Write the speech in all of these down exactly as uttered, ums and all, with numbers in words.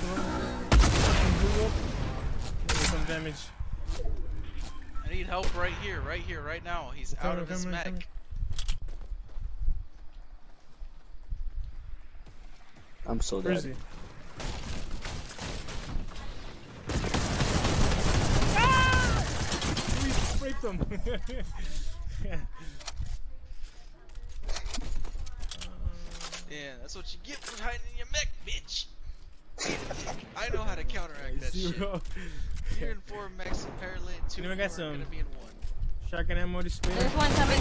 Some damage. I need help right here, right here, right now. He's Come out on, of his come on, mech. come on. I'm so Where is dead. he? Ah! We sprayed them. Yeah, that's what you get for hiding in your mech, bitch. I know how to counteract that Zero. shit. You're in four mechs apparently, and two You know, I more got are some gonna be in one. shotgun ammo to spare. There's one coming.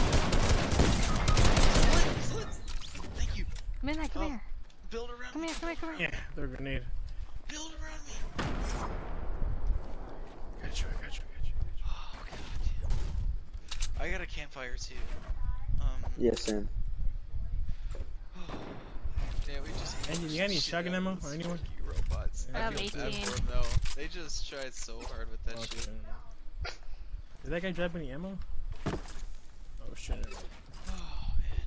Slit, slit. Thank you. Midnight, come Oh, here. Build around Come me. here, come here, come here. Yeah, throw a grenade. Build around me. Got you, I got you, I got you. Oh god. I got a campfire too. Um. Yeah, Sam. Yeah, we just. And you got any shotgun ammo or anyone? Robots. I I have feel bad eighteen. for them though. They just tried so hard with that Okay. shit. Did that guy drop any ammo? Oh shit. Oh man.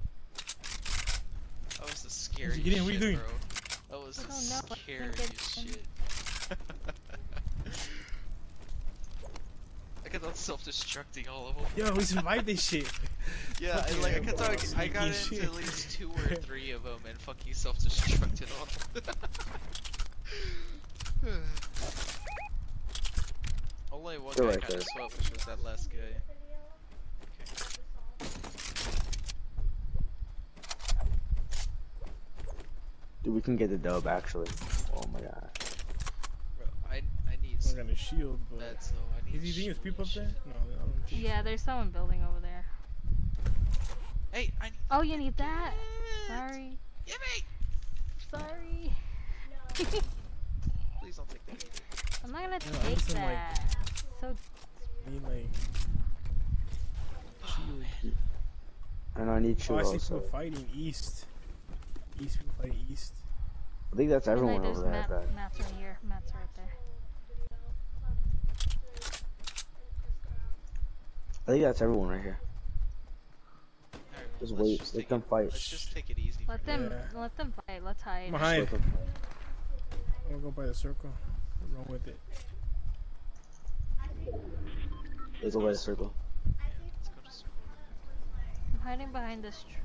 That was the scary Get in, what are you shit, doing? bro. That was the I don't know, I scary think it's- shit. I kept on self-destructing all of them. Yo, we survived this shit. Yeah, and Fucking like I hell, kept bro. on, I got into Sneaky at shit. least two or three of them and fucking self-destructed on them. Only one They're guy right kind of there. swept, which was that last guy. Dude, we can get the dub actually. Oh my god. Bro, I I need I some got a shield, but meds though. I need. is he think there's people up shit. there? No, I don't think Yeah, there's someone building over there. Hey, I need. Oh, you need that? Sorry. Give me. Sorry. Please don't take that. I'm not gonna Yeah, I take need some, like- that. So I need like shield. And I need Oh, you I see also. people fighting east. East people fighting east. I think that's everyone Midnight, over there's there. map, That. maps right here. Maps right there. I think that's everyone right here. Alright, Just let's wait, just let take them it- fight. Let's just take it easy. Let for them, Yeah. let them fight. Let's hide. I'm behind. Just let them- I'm gonna go by the circle. Run with it. Let's go by the circle. now. Yeah, let's go to circle. I'm hiding behind this tree.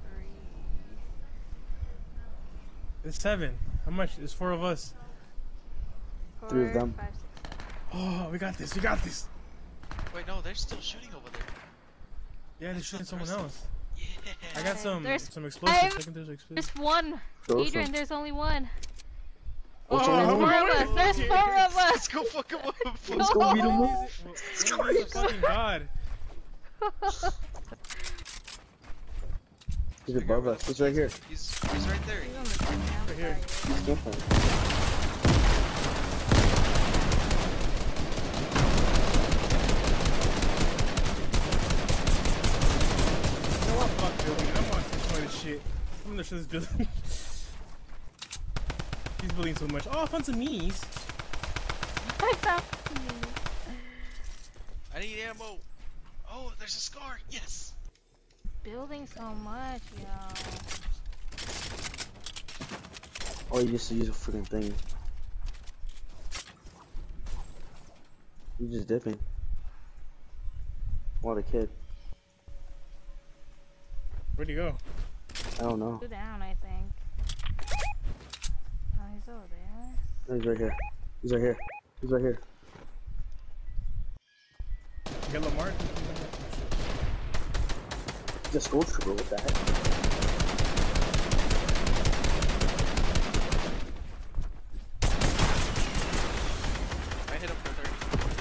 It's seven. How much? There's four of us. Four, Three of them. five, six, seven. Oh, we got this. We got this. Wait, no, they're still shooting over there. Yeah, they're shooting someone else. Yeah. I got some There's some explosives. five. I think there's explosives. There's one. Throw Adrian, some. there's only one. Oh, What's There's wrong? four of us. There's four of us. Let's go fuck him up. Let's go beat them No. up. One of these is fucking God. He's above us. He's right here. He's he's right there. He's on the second Right here. outside. He's camping. You know what? Fuck building. I'm not destroy this shit. I'm gonna destroy this building. He's building so much. Oh, I found some minis. I found I need ammo. Oh, there's a scar. Yes. building so much, yo. Oh, you just use a freaking thing. You just dipping. What a kid. Where'd he go? I don't know. Two down, I think. Oh, he's over there. No, he's right here. He's right here. He's right here. You got Lamar? He's a school trooper. What the heck? I hit him for thirty.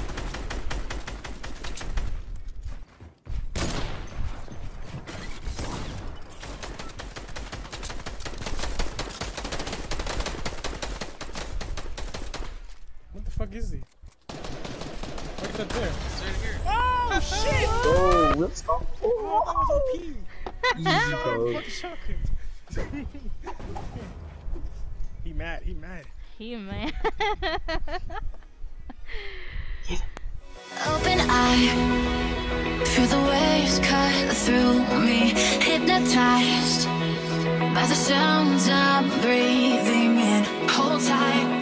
What the fuck is he? What's up there? He's right here. Oh shit! Oh, let's go. Oh, that was O P! Easy, Oh, bro. fucking shotgun. He mad, he mad. He man. Open eye, feel the waves cut through me, hypnotized by the sounds I'm breathing in. Hold tight.